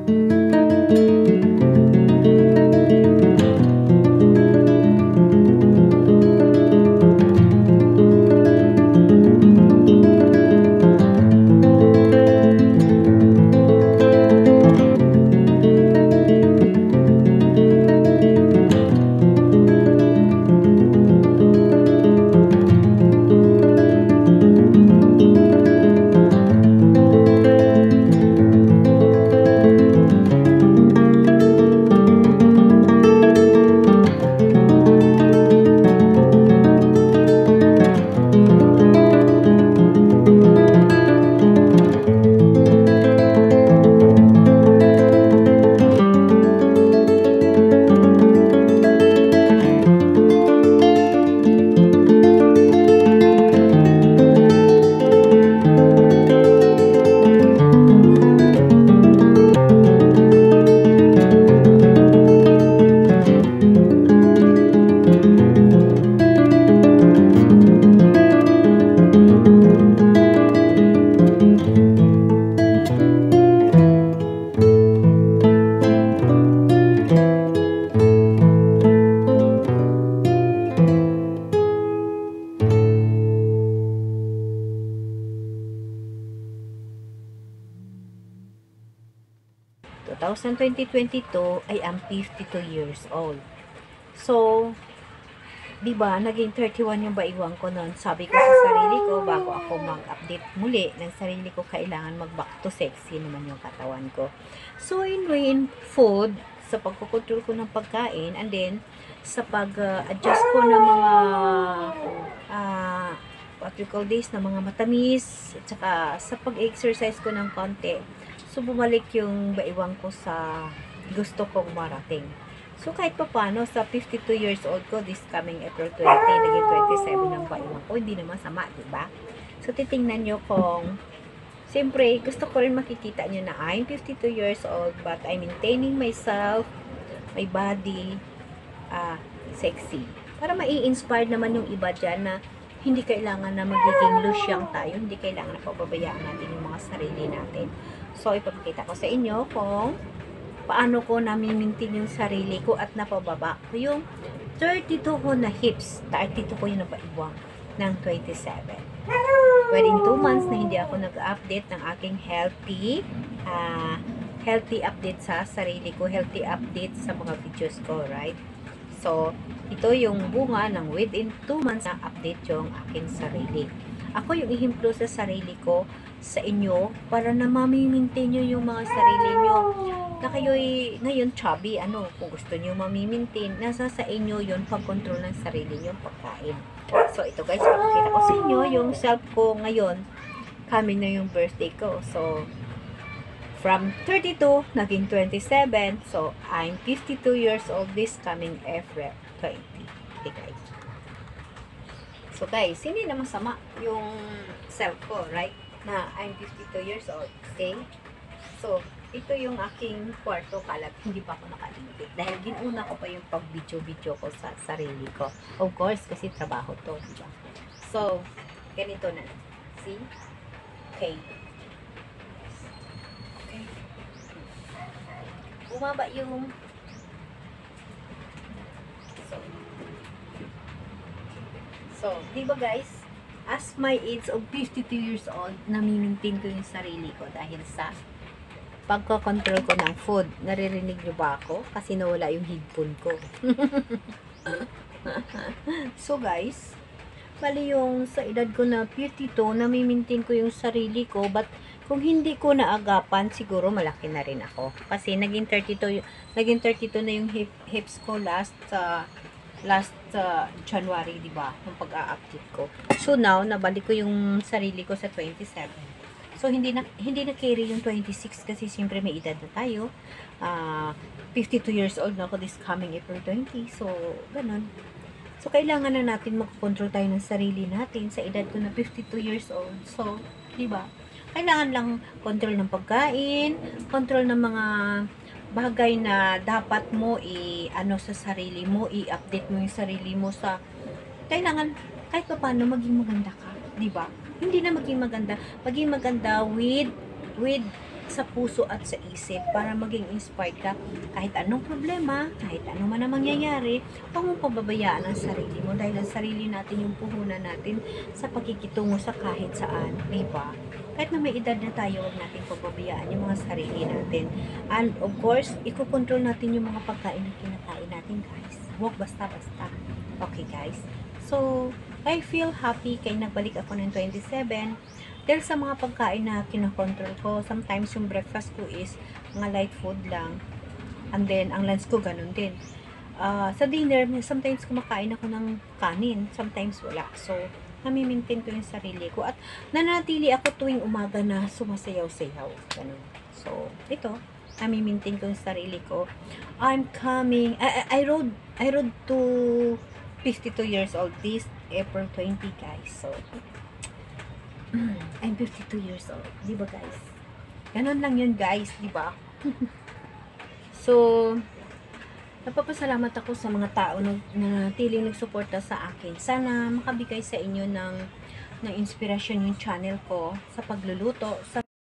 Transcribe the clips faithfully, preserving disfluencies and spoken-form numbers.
twenty twenty-two ay ang fifty-two years old. So, di ba, naging thirty-one yung baiwang ko noon. Sabi ko sa sarili ko, bago ako mag-update muli ng sarili ko, kailangan mag-back to sexy naman yung katawan ko. So, in way, in food, sa pagkukontrol ko ng pagkain, and then, sa pag-adjust ko ng mga, uh, what we call this, na mga matamis, at saka sa pag-exercise ko ng konti, so, bumalik yung baiwang ko sa gusto kong marating. So, kahit pa paano, sa fifty-two years old ko, this coming April twenty, naging twenty-seven ang baiwang ko. Hindi naman sama, diba? So, titingnan nyo kung, siyempre, gusto ko rin makikita nyo na I'm fifty-two years old, but I'm maintaining myself, my body, uh, sexy. Para mai-inspire naman yung iba dyan na hindi kailangan na magiging lusyang tayo, hindi kailangan na pababayaan natin yung mga sarili natin. So, ipapakita ko sa inyo kung paano ko namimintin yung sarili ko at napababa ko yung thirty-two ko na hips, thirty-two ko yung napaiwang ng twenty-seven. Well, in two months na hindi ako nag-update ng aking healthy, uh, healthy update sa sarili ko, healthy update sa mga videos ko, right? So, ito yung bunga ng within two months na update yung aking sarili. Ako yung ihimplo sa sarili ko sa inyo para na mamimintain nyo yung mga sarili nyo na kayo'y ngayon chubby, ano, kung gusto nyo mamimintain, nasa sa inyo yun pag-control ng sarili nyo pagkain. So, ito guys, pakikita ko sa inyo yung self ko ngayon, coming na yung birthday ko. So, from thirty-two, naging twenty-seven, so, I'm fifty-two years old this coming April twenty. Okay guys. So guys, hindi na masama yung self ko, right? Na I'm fifty-two years old, okay? So, ito yung aking kwarto kalat, hindi pa ako nakalimutin. Dahil ginuna ko pa yung pag-video-video ko sa sarili ko. Of course, kasi trabaho to, diba? So, ganito na. See? Okay. Okay. Bumaba yung so, so di ba guys? As my age of fifty-two years old, namimintain ko yung sarili ko dahil sa pagko-control ko ng food. Naririnig nyo ba ako? Kasi nawala yung headphone ko. So guys, bali yung sa edad ko na fifty-two, namimintain ko yung sarili ko, but kung hindi ko naagapan, siguro malaki na rin ako. Kasi naging thirty-two, naging thirty-two na yung hip, hips ko last uh, last uh, January, di ba? Yung pag-a-update ko. So now, nabalik ko yung sarili ko sa twenty-seven. So hindi na hindi na carry yung twenty-six kasi siyempre may edad na tayo. Uh, fifty-two years old na ako this coming April twenty. So ganun. So kailangan na natin mag-control tayo ng sarili natin sa edad ko na fifty-two years old. So, di ba? Kailangan lang control ng pagkain, control ng mga bagay na dapat mo i-ano sa sarili mo, i-update mo yung sarili mo sa kailangan kahit pa paano maging maganda ka, di ba? Hindi na maging maganda, maging maganda with with sa puso at sa isip para maging inspired ka kahit anong problema, kahit ano man ang mangyayari, huwag mong pababayaan ang sarili mo dahil ang sarili natin yung puhunan natin sa pagkikitungo sa kahit saan, di ba? Kahit na may edad na tayo, huwag natin pababayaan yung mga sarili natin. And of course, ikokontrol natin yung mga pagkain na kinakain natin, guys. Huwag basta-basta. Okay, guys? So, I feel happy kaya nagbalik ako ng twenty-seven. Dahil sa mga pagkain na kinokontrol ko, sometimes yung breakfast ko is mga light food lang. And then, ang lunch ko ganun din. Uh, sa dinner, sometimes kumakain ako ng kanin. Sometimes wala. So, nami-maintain ko yung sarili ko. At nanatili ako tuwing umaga na sumasayaw-sayaw. Ganun. So, ito. Nami-maintain ko yung sarili ko. I'm coming. I, I, I rode, I rode to fifty-two years old this April twentieth, guys. So, I'm fifty-two years old. Di ba, guys? Ganon lang yun, guys. Di ba? So, napapasalamat ako sa mga tao na nanatiling nagsuporta sa akin. Sana makabigay sa inyo ng, ng inspirasyon yung channel ko sa pagluluto, sa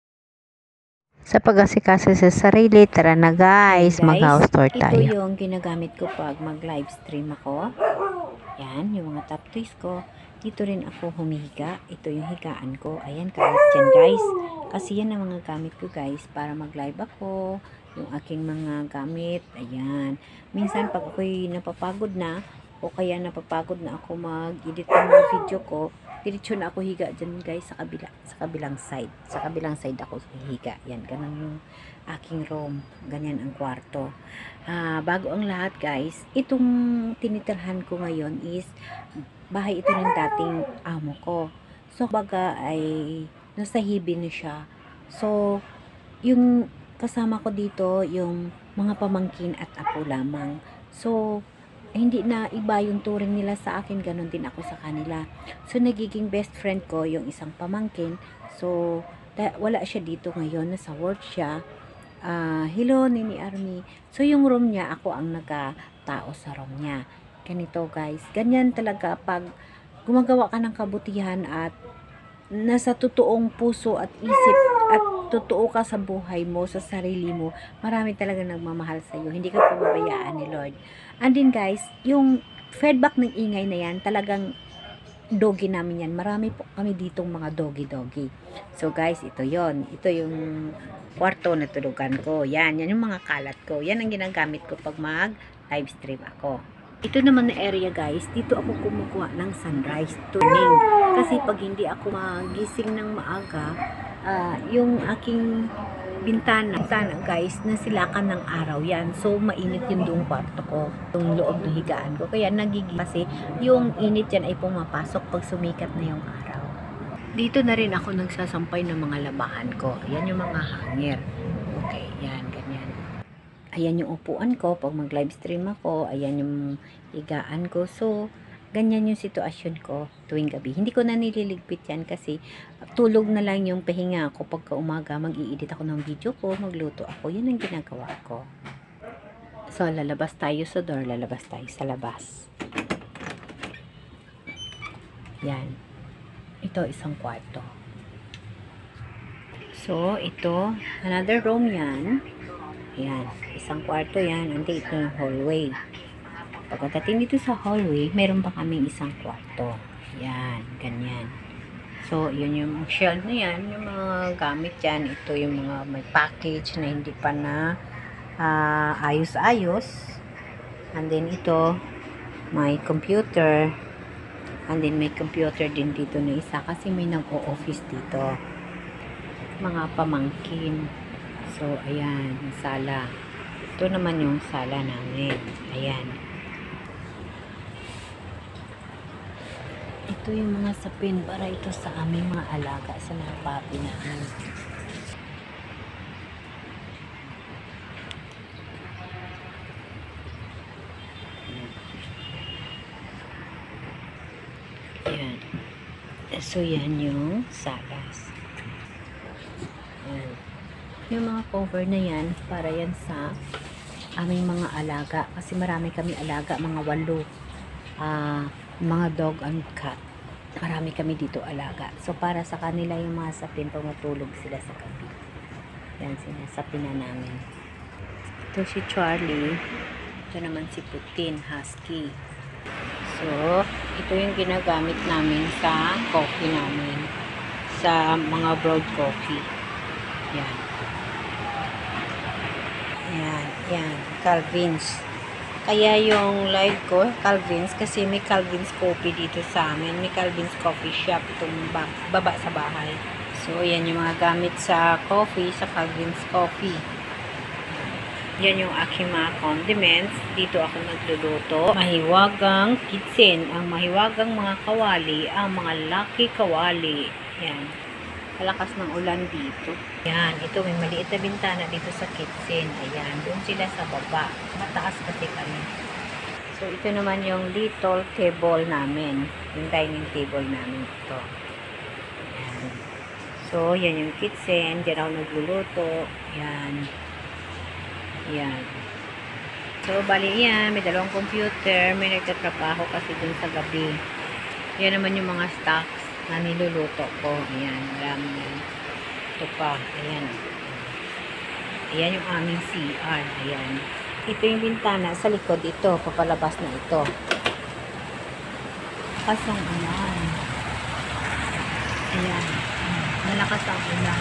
Sa pag-asikasa sa sarili. Tara na guys, guys, mag-house tour ito tayo. yung ginagamit ko pag mag-live stream ako. Yan, yung mga top toys ko. Dito rin ako humihiga. Ito yung higaan ko. Ayan, kahit dyan guys. Kasi yan ang mga gamit ko guys para mag-live ako. Yung aking mga gamit. Ayan. Minsan pag ako'y napapagod na o kaya napapagod na ako mag-edit ng mga video ko, diretso na ako higa dyan guys sa kabila, sa kabilang side. Sa kabilang side ako higa. Yan, ganun yung aking room. Ganyan ang kwarto. Ah, bago ang lahat guys, itong tinitirhan ko ngayon is bahay ito ng dating amo ko. So, baga ay nasa hibi na siya. So, yung kasama ko dito, yung mga pamangkin at apo lamang. So, hindi na iba yung turing nila sa akin, ganun din ako sa kanila. So, nagiging best friend ko yung isang pamangkin. So, wala siya dito ngayon, nasa work siya. Uh, hello, Nini Army. So, yung room niya, ako ang nagkatao sa room niya. Ganito guys, ganyan talaga pag gumagawa ka ng kabutihan at nasa totoong puso at isip at totoo ka sa buhay mo, sa sarili mo, marami talaga nagmamahal sa iyo. Hindi ka pababayaan ni Lord. And then guys, yung feedback ng ingay na yan, talagang doggy namin yan. Marami po kami ditong mga doggy-doggy. So guys, ito yon. Ito yung kwarto na tulugan ko. Yan, yan yung mga kalat ko. Yan ang ginagamit ko pag mag live stream ako. Ito naman na area guys, dito ako kumukuha ng sunrise tuning. Kasi pag hindi ako magising ng maaga, uh, yung aking bintana, bintana guys, nasilakan ng araw yan. So, mainit yung doong kwarto ko, yung loob ng higaan ko. Kaya nagiging kasi yung init yan ay pumapasok pag sumikat na yung araw. Dito na rin ako nagsasampay ng mga labahan ko. Ayan yung mga hanger. Okay, yan, ganyan. Ayan yung upuan ko pag mag-live stream ako. Ayan yung higaan ko. So, ganyan yung sitwasyon ko tuwing gabi. Hindi ko na nililigpit yan kasi tulog na lang yung pahinga ko. Pagka umaga, mag-i-edit ako ng video ko, magluto ako. Yan ang ginagawa ko. So, lalabas tayo sa door, lalabas tayo sa labas. Yan. Ito, isang kwarto. So, ito, another room yan. Yan, isang kwarto yan. Andi ito yung hallway. Pagkatating dito sa hallway, meron pa kaming isang kwarto. Yan, ganyan. So, yun yung shelf na yan. Yung mga gamit yan. Ito yung mga may package na hindi pa na uh, ayos-ayos. And then ito, may computer. And then may computer din dito na isa. Kasi may nag-o-office dito. Mga pamangkin. So, ayan, yung sala. Ito naman yung sala namin. Ayan. Ito yung mga sapin para ito sa aming mga alaga sa mga papi namin. Ayan. So, yan yung salas. Ayan. Yung mga cover na yan, para yan sa aming mga alaga. Kasi marami kami alaga, mga walo. Uh, mga dog and cat. Marami kami dito alaga. So, para sa kanila yung mga sapin, pag matulog sila sa gabi. Yan, sinasapi na namin. Ito si Charlie. Ito naman si Putin, Husky. So, ito yung ginagamit namin sa coffee namin. Sa mga broad coffee. Yan. Yan, yan. Calvin's. Kaya yung live ko, Calvin's, kasi may Calvin's Coffee dito sa amin. May Calvin's Coffee Shop itong baba sa bahay. So, yan yung mga gamit sa coffee, sa Calvin's Coffee. Yan yung aking mga condiments. Dito ako nagluluto. Mahiwagang kitchen. Ang mahiwagang mga kawali, ang mga lucky kawali. Yan. Malakas ng ulan dito. Yan, ito may maliit na bintana dito sa kitchen. Ayan, doon sila sa baba. Mataas kasi kami. So, ito naman yung little table namin. Yung dining table namin ito. Ayan. So, yan yung kitchen. Diyan ako nagluluto. Yan. Yan. So, bali yan. May dalawang computer. May nagtatrabaho kasi dun sa gabi. Yan naman yung mga stocks na niluluto ko. Ayan, marami yan. Ito pa. Ayan. Ayan yung aming C R. Ayan. Ito yung bintana. Sa likod ito. Papalabas na ito. Malakas ang ulan. Ayan. Malakas ang ulan.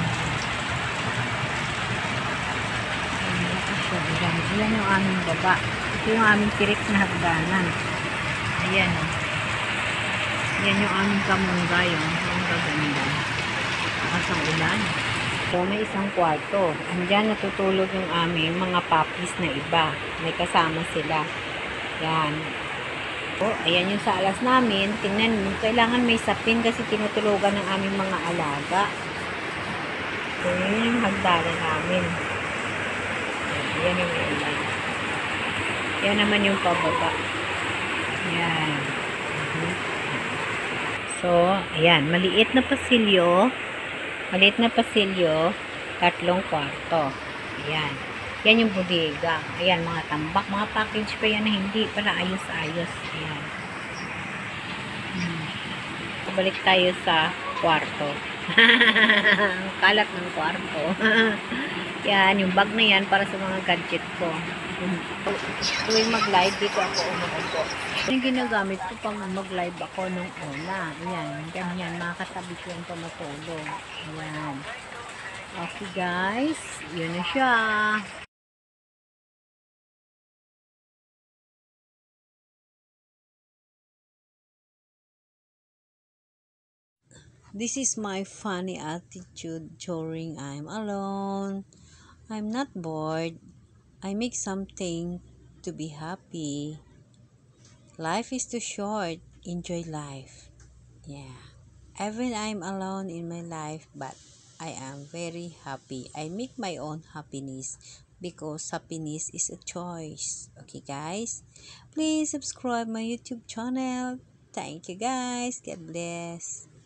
Ayan, malakas yung ulan. Ayan yung aming baba. Ito yung aming tirik na hagdanan. Ayan o. Oh. Yan yung aming kamunggay, oh. Yung gaganda. Lakas ang ulan. So, may isang kwarto. Andyan natutulog yung aming mga puppies na iba. May kasama sila. Yan. So, ayan yung salas namin. Tingnan mo, kailangan may sapin kasi tinutulogan ng aming mga alaga. So, yun yung hagdanan namin. Yan yung ulan. Yan naman yung pababa. Yan. Uh-huh. So, ayan, maliit na pasilyo, maliit na pasilyo, tatlong kwarto. Ayan. Yan yung bodega. Ayan, mga tambak, mga package pa yan na hindi para ayos-ayos. Ayan. Hmm. Balik tayo sa kwarto. Kalat ng kwarto. Yan, yung bag na yan para sa mga gadget ko. Tuwing mag-live, dito ako umuupo. Yung ginagamit ko pang mag-live ako nung una. Ayan, ganyan, makakatabi ko yung pamatulog. Ayan. Okay guys, yun na siya. This is my funny attitude during I'm alone. I'm not bored. I make something to be happy. Life is too short. Enjoy life. Yeah. Even I'm alone in my life, but I am very happy. I make my own happiness because happiness is a choice. Okay, guys? Please subscribe my YouTube channel. Thank you, guys. God bless.